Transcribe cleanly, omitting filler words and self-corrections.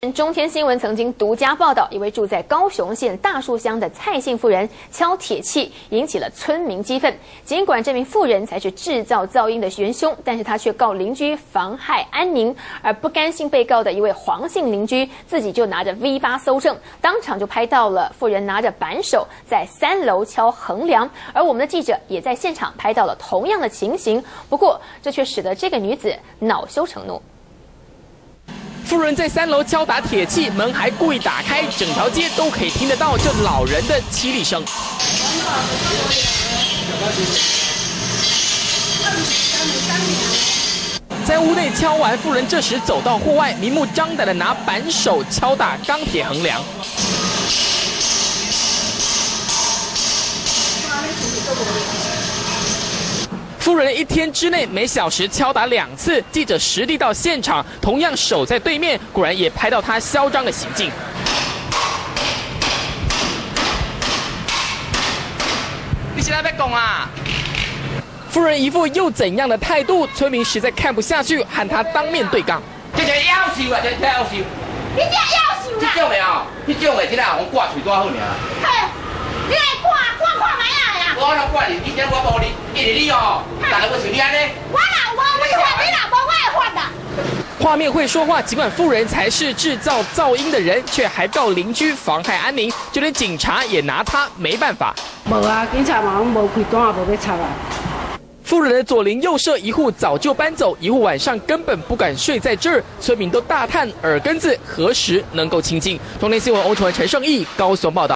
中天新闻曾经独家报道，一位住在高雄县大树乡的蔡姓妇人敲铁器，引起了村民激愤。尽管这名妇人才是制造噪音的元凶，但是她却告邻居妨害安宁。而不甘心被告的一位黄姓邻居，自己就拿着 V8搜证，当场就拍到了妇人拿着扳手在3楼敲横梁。而我们的记者也在现场拍到了同样的情形。不过，这却使得这个女子恼羞成怒。 妇人在3楼敲打铁器，门还故意打开，整条街都可以听得到这老人的凄厉声。在屋内敲完，妇人这时走到户外，明目张胆地拿扳手敲打钢铁横梁。 妇人1天之内每小时敲打2次，记者实地到现场，同样守在对面，果然也拍到她嚣张的行径。你现在在讲啊？妇人一副又怎样的态度，村民实在看不下去，和她当面对杠。 这个夭寿啊，这夭寿！ 你这夭寿啦！ 这种的哦，这种的，这个红挂嘴多好尔。 嘿，你来看卖啊呀！ 我哪管你，你今我无你，因为你哦，大家要像你安尼。 我会发，你哪无我会发的。 画面会说话，尽管妇人才是制造噪音的人，却还告邻居妨害安宁，就连警察也拿他没办法。 无啊，警察嘛拢无开单，也无要插啊。 妇人的左邻右舍一户早就搬走，一户晚上根本不敢睡在这儿，村民都大叹耳根子何时能够清净。中天新闻欧崇文、陈胜义高雄报道。